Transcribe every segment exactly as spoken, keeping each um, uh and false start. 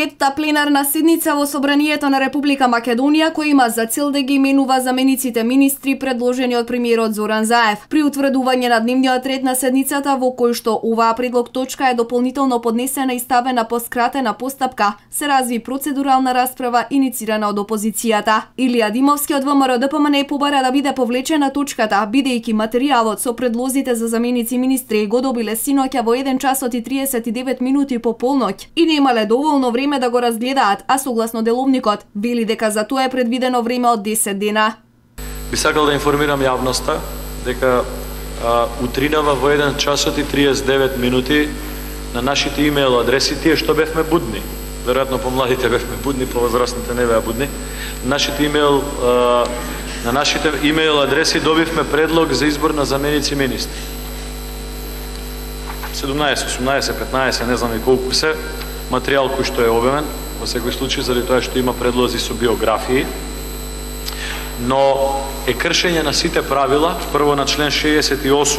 Петта пленарна седница во Собранието на Република Македонија, која има за цел да ги именува замениците министри предложени од премиерот Зоран Заев. При утврдување на дневниот ред на седницата, во кој што оваа предлог точка е дополнително поднесена и ставена по скратена постапка, се разви процедурална расправа иницирана од опозицијата. Илија Димовски од ВМРО-ДПМН побара да биде повлечена точката, бидејќи материјалот со предлозите за заменици министри го добиле синоќа во еден часот и триесет и девет минути по полноќ и немале доволно време да го разгледаат, а согласно деловникот, вели дека за тоа е предвидено време од десет дена. Би сакал да информирам јавноста дека а, утринава во еден часот и триесет и девет минути на нашите имейл адреси, тие што бевме будни, веројатно помладите бевме будни, повозрастните не беа будни, нашите имейл, а, на нашите имейл адреси добивме предлог за избор на заменици министри. седумнаесет, осумнаесет, петнаесет, не знам и колку се, материјал кој што е обемен, во секој случај заради тоа што има предлози со биографии, но е кршење на сите правила, прво на член шеесет и осум,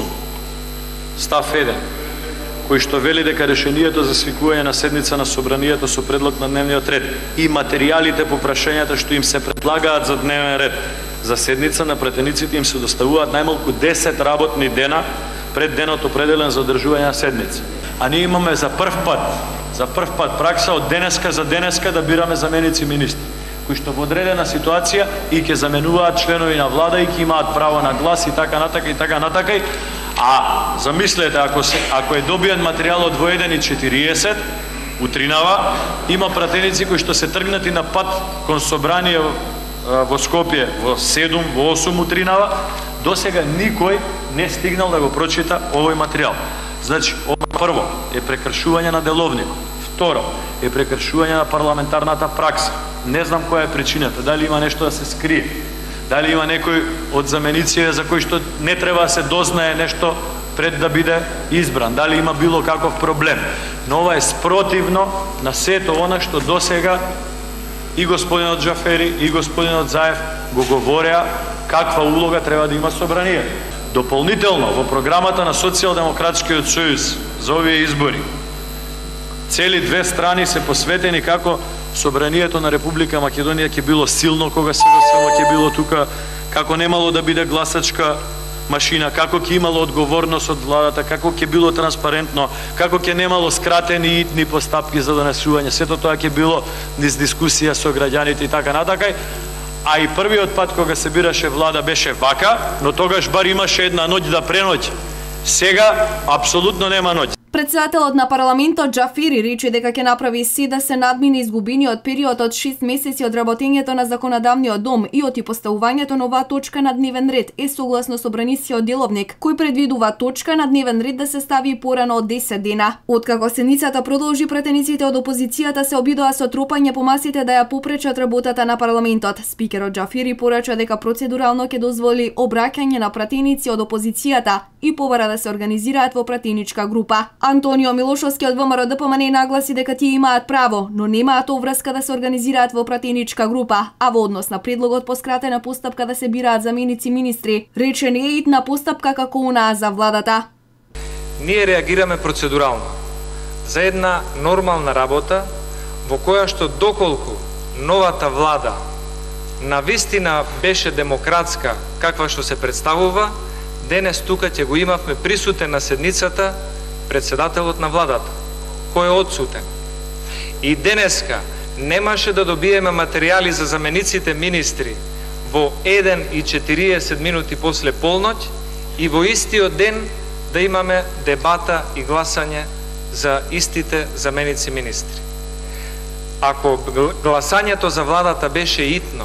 став еден, кој што вели дека решението за свикување на седница на Собранието со предлог на дневниот ред и материјалите по прашањата што им се предлагаат за дневен ред за седница на пратениците им се доставуваат најмалку десет работни дена пред денот определен за одржување на седница. А ние имаме за прв пат, за прв пат пракса од денеска за денеска да бираме заменици министри, кои што во одредена ситуација и ќе заменуваат членови на влада и ќе имаат право на глас и така натака и така натака. А замислете, ако се ако е добиен материјалот во еден и четириесет утринава, има пратеници кои што се тргнати на пат кон собрание во Скопје во седум, во осум утринава, досега никој не стигнал да го прочита овој материјал. Значи, ова прво е прекршување на деловникот. Второ е прекршување на парламентарната пракса. Не знам која е причината, дали има нешто да се скрие, дали има некој од замениците за кој што не треба да се дознае нешто пред да биде избран, дали има било каков проблем. Но ова е спротивно на сето она што досега и господинот Џафери и господинот Заев го говореа каква улога треба да има собранието. Дополнително во програмата на Социјалдемократскиот сојуз за овие избори цели две страни се посветени како собранието на Република Македонија ќе било силно кога сега само ќе било тука, како немало да биде гласачка машина, како ќе имало одговорност од владата, како ќе било транспарентно, како ќе немало скратени и итни постапки за донесување. Сето тоа ќе било низ дискусија со граѓаните и така натака. А и првиот пат кога се бираше влада беше вака, но тогаш бар имаше една ноќ да преноќ. Сега апсолутно нема ноќ. Председателот на парламентот Џафери рече дека ќе направи се да се надмине изгубениот период од шест месеци од работењето на законодавниот дом и од и поставувањето на оваа точка на дневен ред е согласно со бранисиот деловник, кој предвидува точка на дневен ред да се стави порано од десет дена. Откако седницата продолжи, пратениците од опозицијата се обидоа со тропање по масите да ја попречат работата на парламентот. Спикерот Џафери порача дека процедурално ќе дозволи обраќање на пратеници од опозицијата и побара да се организираат во пратеничка група. Антонио Милошовски од ВМРО-ДПМН нагласи дека тие имаат право, но немаат обврска да се организираат во пратеничка група, а во однос на предлогот по скратена постапка да се бираат заменици министри, рече не е итна постапка како онаа за владата. Ние реагираме процедурално за една нормална работа во која што доколку новата влада навистина беше демократска каква што се представува, денес тука ќе го имавме присутен на седницата председателот на владата, кој е одсутен. И денеска немаше да добиеме материјали за замениците министри во еден и четириесет минути после полноќ и во истиот ден да имаме дебата и гласање за истите заменици министри. Ако гласањето за владата беше итно,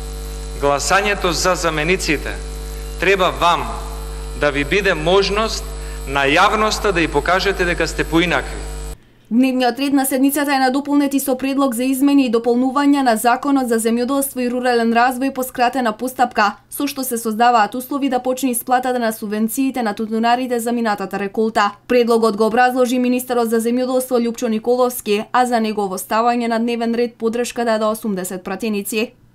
гласањето за замениците треба вам да ви биде можност на јавноста да ја покажете дека сте поинакви. Дневниот ред на седницата е надополнет и со предлог за измени и дополнување на Законот за земјоделство и рурален развој по скратена постапка, со што се создаваат услови да почне исплатата на субвенциите на тутунарите за минатата реколта. Предлогот го образложи министерот за земјоделство Љупчо Николовски, а за негово ставање на дневен ред поддршка даде осумдесет пратеници.